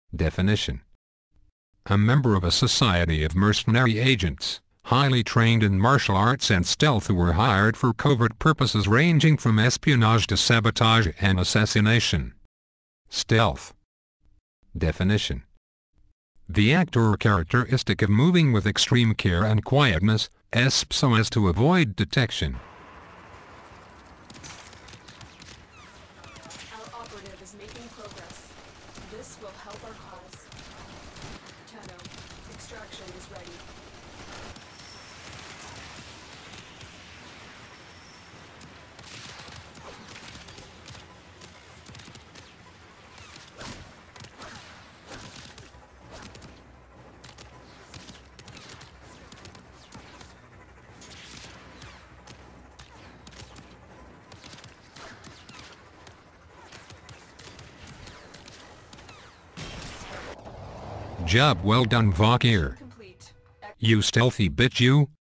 Definition: a member of a society of mercenary agents, highly trained in martial arts and stealth, who were hired for covert purposes ranging from espionage to sabotage and assassination. Stealth. Definition: the act or characteristic of moving with extreme care and quietness, so as to avoid detection. Our operative is making progress. This will help our cause. Tenno, extraction is ready. Job well done, Vakir. Complete. You stealthy bitch, you.